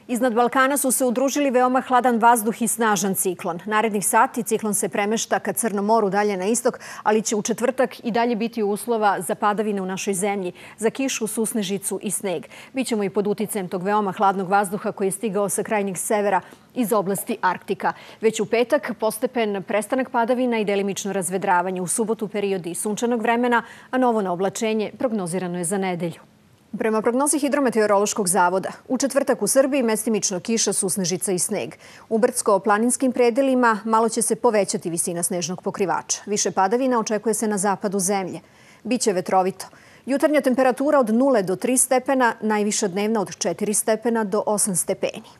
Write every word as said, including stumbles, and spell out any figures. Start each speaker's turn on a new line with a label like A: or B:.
A: Iznad Balkana su se udružili veoma hladan vazduh i snažan ciklon. Narednih sati ciklon se premešta ka Crnom moru dalje na istok, ali će u četvrtak i dalje biti uslova za padavine u našoj zemlji, za kišu, susnežicu i sneg. Bićemo i pod uticajem tog veoma hladnog vazduha koji je stigao sa krajnjeg severa iz oblasti Arktika. Već u petak postepen prestanak padavina i delimično razvedravanje. U subotu periodi sunčanog vremena, a novo naoblačenje prognozirano je za nedelju. Prema prognozi Hidrometeorološkog zavoda, u četvrtak u Srbiji mestimično kiša, susnežica i sneg. U brdsko-planinskim predelima malo će se povećati visina snežnog pokrivača. Više padavina očekuje se na zapadu zemlje. Biće vetrovito. Jutarnja temperatura od nule do tri stepena, najviša dnevna od četiri stepena do osam stepeni.